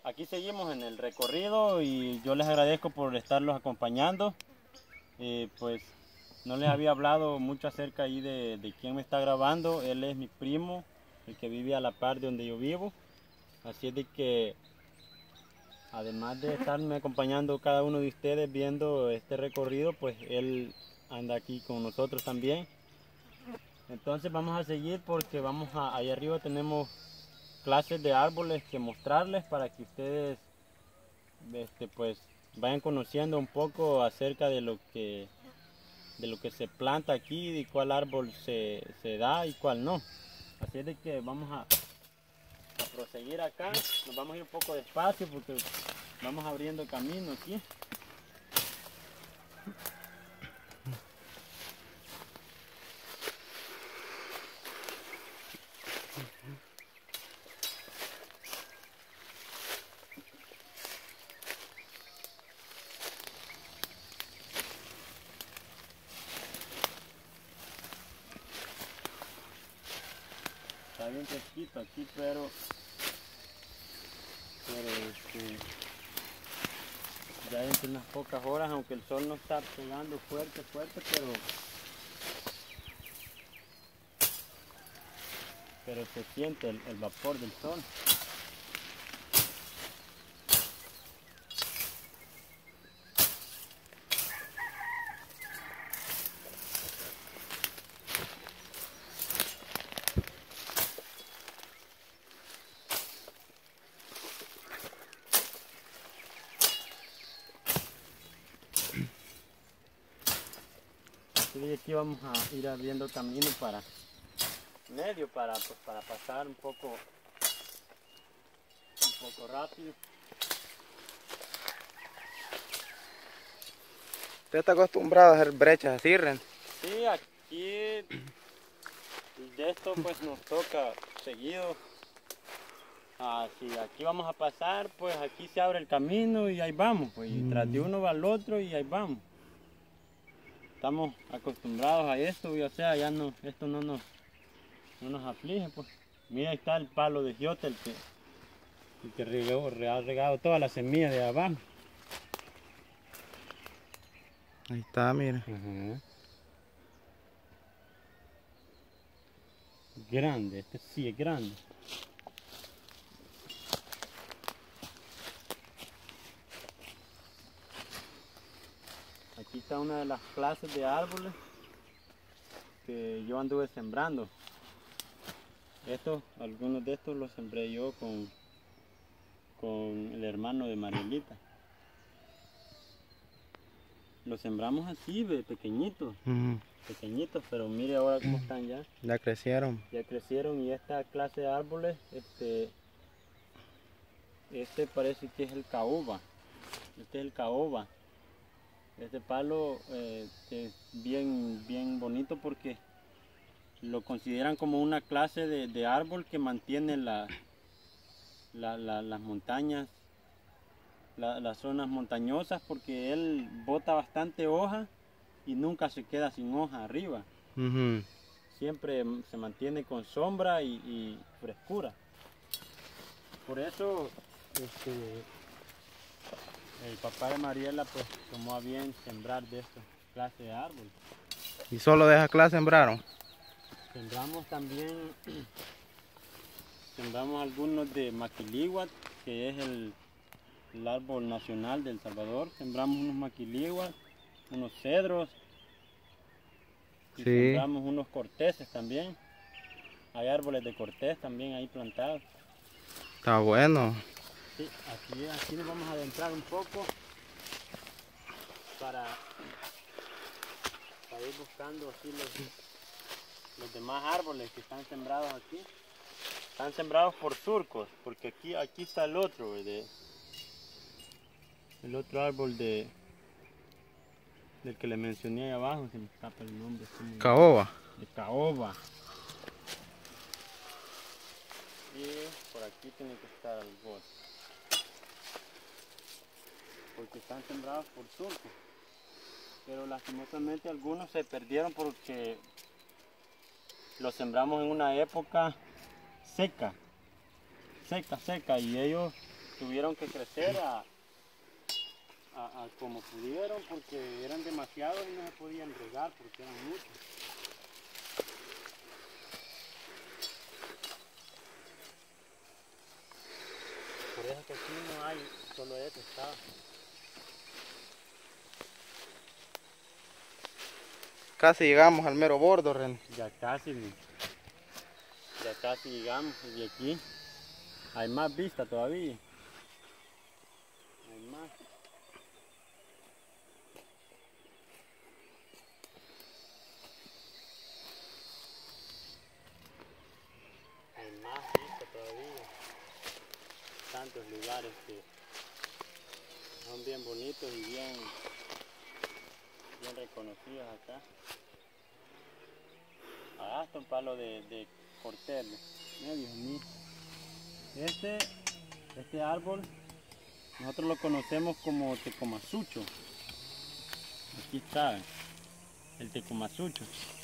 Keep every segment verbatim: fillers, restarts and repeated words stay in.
aquí seguimos en el recorrido y yo les agradezco por estarlos acompañando. Eh, pues no les había hablado mucho acerca ahí de, de quién me está grabando. Él es mi primo, el que vive a la par de donde yo vivo. Así es de que, además de estarme acompañando cada uno de ustedes viendo este recorrido, pues él anda aquí con nosotros también. Entonces vamos a seguir porque vamos a, ahí arriba tenemos clases de árboles que mostrarles para que ustedes este, pues vayan conociendo un poco acerca de lo que de lo que se planta aquí y cuál árbol se, se da y cuál no. Así es de que vamos a, a proseguir acá. Nos vamos a ir un poco despacio porque vamos abriendo camino aquí. Está bien fresquito aquí, pero, pero este, ya entre unas pocas horas, aunque el sol no está pegando fuerte, fuerte, pero, pero se siente el, el vapor del sol. Y aquí vamos a ir abriendo camino para medio para, pues, para pasar un poco un poco rápido. ¿Usted está acostumbrado a hacer brechas así, Ren? Sí, aquí de esto pues nos toca seguido. Ah, si aquí vamos a pasar, pues aquí se abre el camino y ahí vamos, pues y tras de uno va al otro y ahí vamos. Estamos acostumbrados a esto y o sea, ya no, esto no nos, no nos aflige, pues. Mira, ahí está el palo de giote, el que, el que regó, ha regado todas las semillas de abajo. Ahí está, mira. Ajá. Grande, este sí es grande. Aquí está una de las clases de árboles que yo anduve sembrando. Estos, algunos de estos los sembré yo con, con el hermano de Marielita. Los sembramos así, de pequeñitos, Uh-huh. pequeñitos, pero mire ahora cómo están ya. Ya crecieron. Ya crecieron y esta clase de árboles, este, este parece que es el caoba. Este es el caoba. Este palo eh, es bien, bien bonito porque lo consideran como una clase de, de árbol que mantiene la, la, la, las montañas, la, las zonas montañosas, porque él bota bastante hoja y nunca se queda sin hoja arriba. Uh-huh. Siempre se mantiene con sombra y, y frescura. Por eso este, el papá de Mariela pues tomó a bien sembrar de esta clase de árboles. ¿Y solo de esa clase sembraron? Sembramos también, sembramos algunos de maquilíhuatl, que es el, el árbol nacional de El Salvador. Sembramos unos maquilíhuatl, unos cedros, y Sí. sembramos unos corteses también. Hay árboles de cortés también ahí plantados. Está bueno. Sí, aquí, aquí nos vamos a adentrar un poco para, para ir buscando así los, los demás árboles que están sembrados aquí. Están sembrados por surcos, porque aquí, aquí está el otro, de, el otro árbol de, del que le mencioné ahí abajo, se me escapa el nombre. Caoba. De caoba. Y por aquí tiene que estar el bote. Porque están sembrados por surcos. Pero lastimosamente algunos se perdieron porque los sembramos en una época seca, seca, seca, y ellos tuvieron que crecer a, a, a como pudieron porque eran demasiados y no se podían regar porque eran muchos. Por eso que aquí no hay, solo este está. Casi llegamos al mero bordo, René. Ya casi, ya casi llegamos y de aquí hay más vista todavía. Hay más. Hay más vista todavía. Tantos lugares que son bien bonitos y bien, bien reconocidos acá. Ah, hasta un palo de, de cortel. Mira, Dios mío. Este, este árbol, nosotros lo conocemos como tecomasucho. Aquí está, el tecomasucho.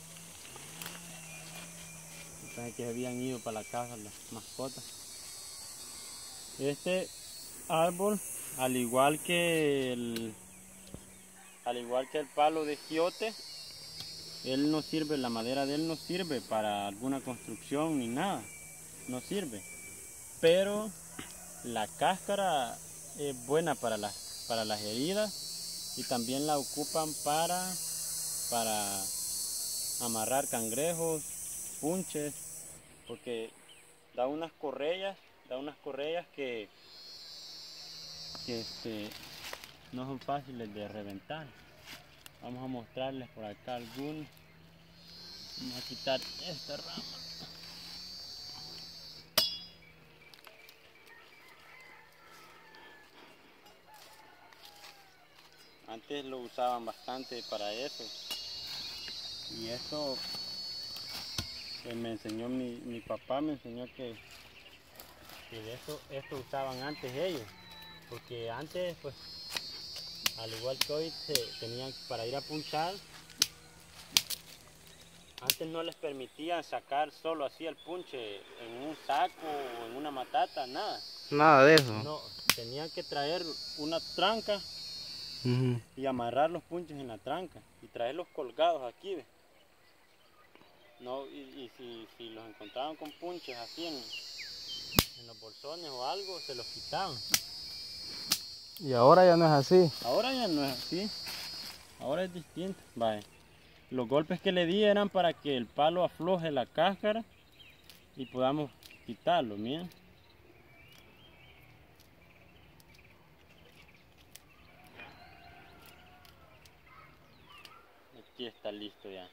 Entonces que se habían ido para la casa las mascotas. Este árbol, al igual que el, al igual que el palo de quiote, él no sirve, la madera de él no sirve para alguna construcción ni nada, no sirve. Pero la cáscara es buena para las, para las heridas y también la ocupan para, para amarrar cangrejos, punches, porque da unas correas, da unas correas que, que este, no son fáciles de reventar. Vamos a mostrarles por acá algunos. Vamos a quitar esta rama. Antes lo usaban bastante para eso. Y eso que me enseñó mi, mi papá, me enseñó que, que de eso, esto usaban antes ellos. Porque antes, pues, al igual que hoy, se tenían para ir a punchar. Antes no les permitían sacar solo así el punche en un saco o en una matata, nada. Nada de eso. No, tenían que traer una tranca Uh-huh. y amarrar los punches en la tranca y traerlos colgados aquí, ¿ves? No, y, y si, si los encontraban con punches así en, en los bolsones o algo, se los quitaban. Y ahora ya no es así. Ahora ya no es así, ahora es distinto. Vale. Los golpes que le di eran para que el palo afloje la cáscara y podamos quitarlo, miren. Aquí está listo ya.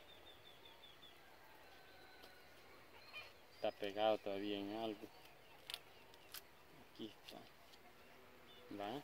Está pegado todavía en algo. Aquí está. ¿Va?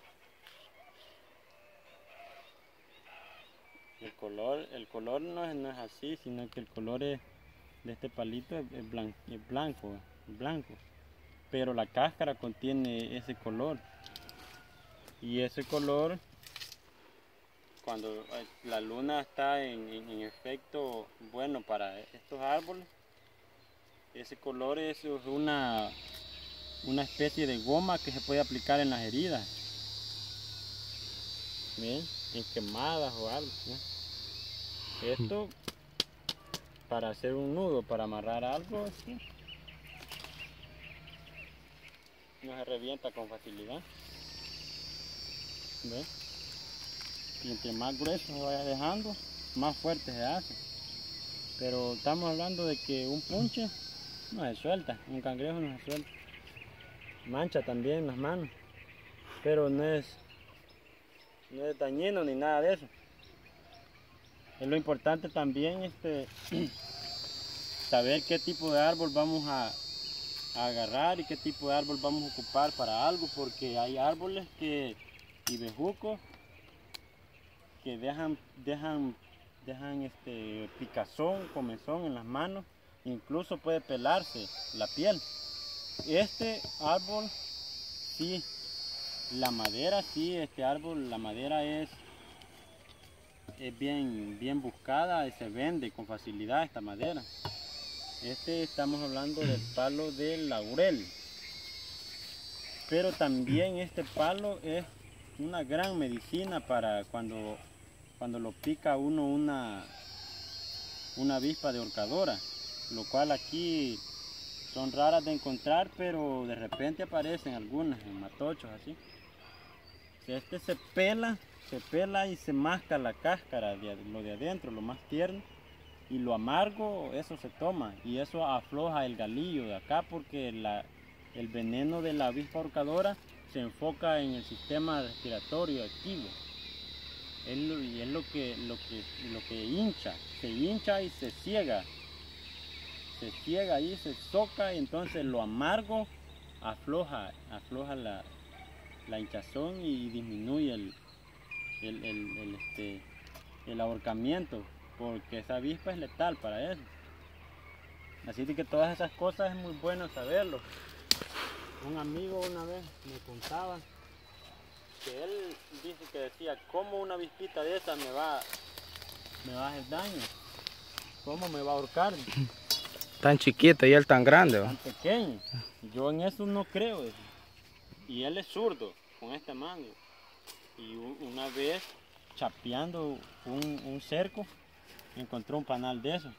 El color, el color no es, no es así, sino que el color es, de este palito es, es, blan, es blanco, es blanco. Pero la cáscara contiene ese color. Y ese color, cuando la luna está en, en, en efecto bueno para estos árboles, ese color es una, una especie de goma que se puede aplicar en las heridas. ¿Ven? En quemadas o algo, ¿no? Esto para hacer un nudo, para amarrar algo, ¿sí? No se revienta con facilidad. ¿Ves? Y entre más grueso se vaya dejando, más fuerte se hace. Pero estamos hablando de que un punche no se suelta, un cangrejo no se suelta. Mancha también las manos, pero no es, no es dañino ni nada de eso. Es lo importante también este, saber qué tipo de árbol vamos a, a agarrar y qué tipo de árbol vamos a ocupar para algo, porque hay árboles que, y bejucos que dejan, dejan, dejan este, picazón, comezón en las manos, incluso puede pelarse la piel. Este árbol, sí, la madera, sí, este árbol, la madera es es bien, bien buscada y se vende con facilidad esta madera. Este estamos hablando del palo del laurel. pero también este palo es una gran medicina para cuando, cuando lo pica uno una, una avispa de ahorcadora, lo cual aquí son raras de encontrar, pero de repente aparecen algunas en matochos así. Este se pela, se pela y se masca la cáscara, de, lo de adentro, lo más tierno, y lo amargo, eso se toma, y eso afloja el galillo de acá, porque la, el veneno de la avispa ahorcadora se enfoca en el sistema respiratorio activo. Es lo, y es lo que, lo, que, lo que hincha, se hincha y se ciega. Se ciega ahí, se soca, y entonces lo amargo afloja, afloja la, la hinchazón y disminuye el, el, el, el, este, el ahorcamiento, porque esa avispa es letal para eso. Así que todas esas cosas es muy bueno saberlo. Un amigo una vez me contaba que él dice que decía, ¿cómo una avispita de esa me va, me va a hacer daño? ¿Cómo me va a ahorcar? Tan chiquita y él tan grande, ¿va? Tan pequeño. Yo en eso no creo. Y él es zurdo con esta mano. Y una vez chapeando un, un cerco, encontró un panal de eso.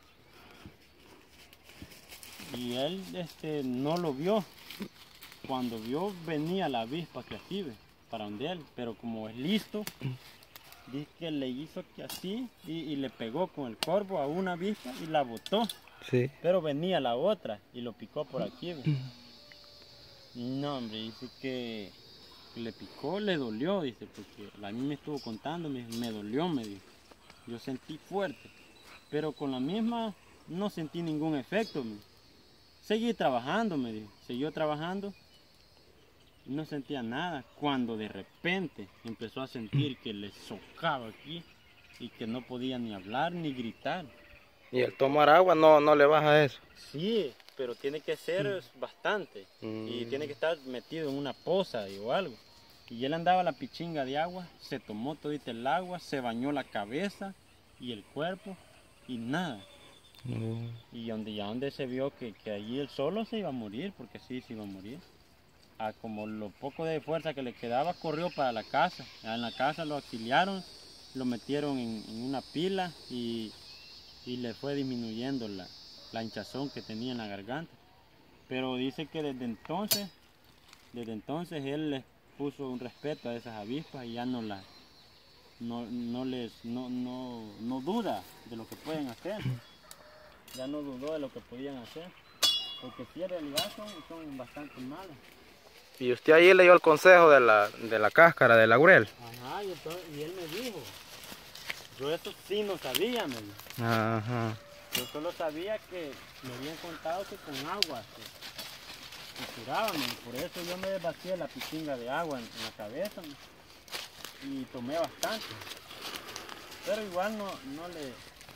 Y él este, no lo vio. Cuando vio, venía la avispa que así ve, para donde él. Pero como es listo, dice que le hizo que así y, y le pegó con el corvo a una avispa y la botó. Sí. Pero venía la otra y lo picó por aquí. ¿Ve? No, hombre, dice que le picó, le dolió, dice, porque a mí me estuvo contando, me, me dolió, me dijo. Yo sentí fuerte, pero con la misma no sentí ningún efecto. Me. Seguí trabajando, me dijo, siguió trabajando y no sentía nada. Cuando de repente empezó a sentir que le socaba aquí y que no podía ni hablar ni gritar. ¿Y el tomar agua no, no le baja eso? Sí, pero tiene que ser bastante mm. y tiene que estar metido en una poza o algo. Y él andaba a la pichinga de agua, se tomó todita el agua, se bañó la cabeza y el cuerpo y nada. Mm. Y donde, ya donde se vio que, que allí él solo se iba a morir, porque sí, se iba a morir. A como lo poco de fuerza que le quedaba, corrió para la casa. En la casa lo auxiliaron, lo metieron en, en una pila y, y le fue disminuyendo la, la hinchazón que tenía en la garganta. Pero dice que desde entonces, desde entonces él les puso un respeto a esas avispas y ya no las, no, no les, no, no, no duda de lo que pueden hacer. Ya no dudó de lo que podían hacer, porque si en realidad son, son bastante malas. ¿Y usted ahí le dio el consejo de la, de la cáscara del laurel? Ajá, y, entonces, y él me dijo, yo eso sí no sabía, me dijo. Ajá. Yo solo sabía que me habían contado que con agua se, se curaban, por eso yo me vacié la pichinga de agua en, en la cabeza y tomé bastante. Pero igual no, no le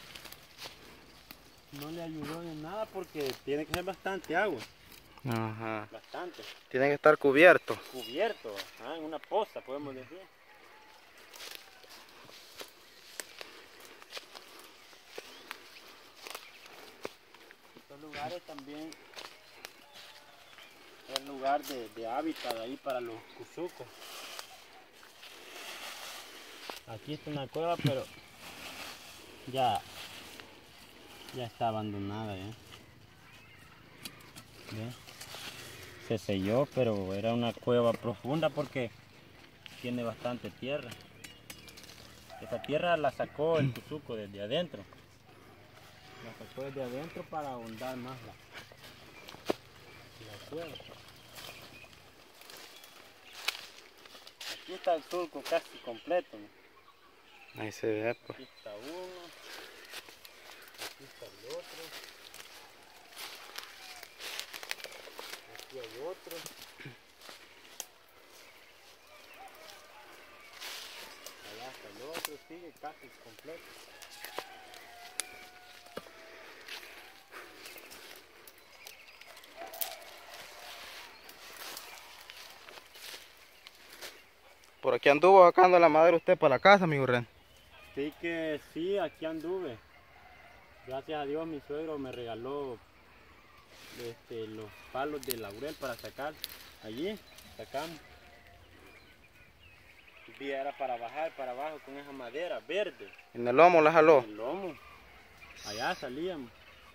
no le ayudó de nada porque tiene que ser bastante agua. Ajá. Bastante. Tiene que estar cubierto. Cubierto, ajá, en una poza podemos decir. Estos lugares también es lugar de, de hábitat ahí para los cuzucos. Aquí está una cueva, pero ya, ya está abandonada. ¿eh? ¿Ve? Se selló, pero era una cueva profunda porque tiene bastante tierra. Esta tierra la sacó el cuzuco desde adentro. La sacó desde adentro para ahondar más la, la cueva. Aquí está el surco casi completo. ¿no? Ahí se ve, pues. Aquí está uno. Aquí está el otro. Aquí hay otro. Allá está el otro, sigue casi completo. Por aquí anduvo sacando la madera usted para la casa, amigo Ren. Sí que sí, aquí anduve. Gracias a Dios mi suegro me regaló este, los palos de laurel para sacar allí. sacamos. Y era para bajar para abajo con esa madera verde. ¿En el lomo la jaló? En el lomo. Allá salíamos.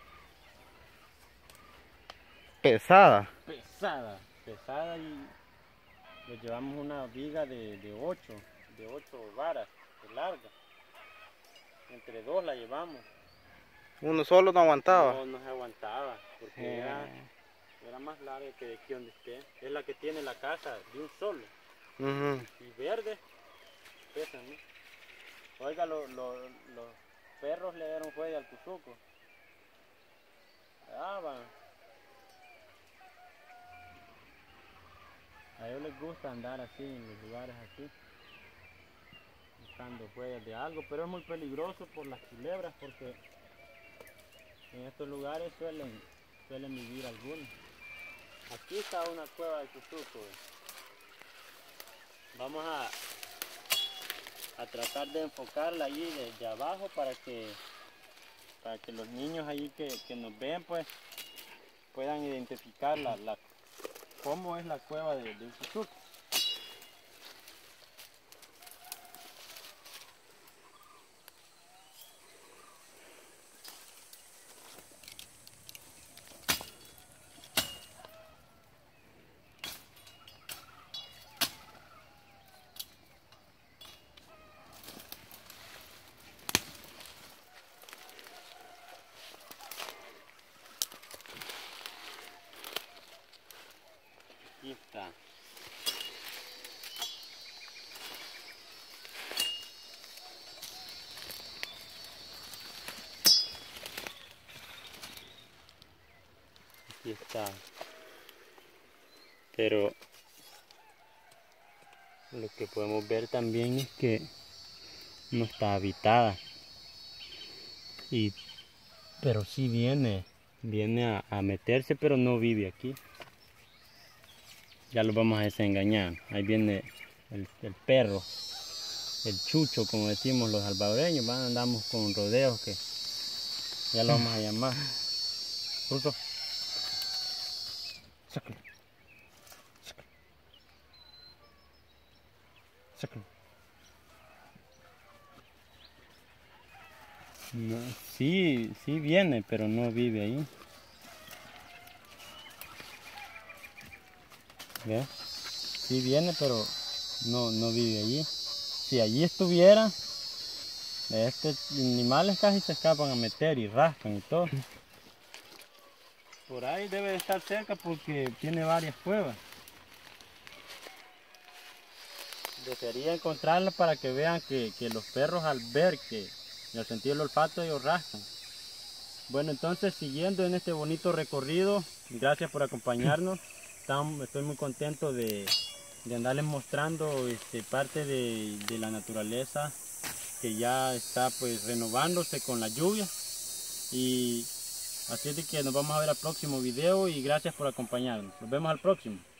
Pesada. Pesada, pesada y le llevamos una viga de, de ocho, de ocho varas de larga. Entre dos la llevamos. ¿Uno solo no aguantaba? No, no se aguantaba, porque Eh. era, era más larga que de aquí donde esté. Es la que tiene la casa de un solo. Uh-huh. Y verde, pesan, ¿no? Oiga, lo, lo, los perros le dieron fuego al cuzuco. Ah, van. A ellos les gusta andar así, en los lugares así, buscando huellas de algo, pero es muy peligroso por las culebras, porque en estos lugares suelen, suelen vivir algunos. Aquí está una cueva de cuzuco. Vamos a, a tratar de enfocarla allí desde abajo para que, para que los niños allí que, que nos ven pues puedan identificar la, la cómo es la cueva de, de un cuzuco. Aquí está. Aquí está. Pero lo que podemos ver también es que no está habitada. Y, pero sí viene, viene a, a meterse, pero no vive aquí. Ya lo vamos a desengañar. Ahí viene el, el perro, el chucho, como decimos los salvadoreños. ¿Va? Andamos con rodeos que ya lo vamos a llamar. Ruso. Sácalo. Sácalo. Sácalo. No, sí, sí viene, pero no vive ahí. ¿Ves? Sí viene, pero no, no vive allí. Si allí estuviera, estos animales casi se escapan a meter y rascan y todo. Por ahí debe de estar cerca porque tiene varias cuevas. Debería encontrarla para que vean que, que los perros al ver que al sentir el olfato ellos rascan. Bueno, entonces siguiendo en este bonito recorrido, gracias por acompañarnos. Estoy muy contento de, de andarles mostrando este, parte de, de la naturaleza que ya está pues renovándose con la lluvia. Y así es de que nos vamos a ver al próximo video y gracias por acompañarnos. Nos vemos al próximo.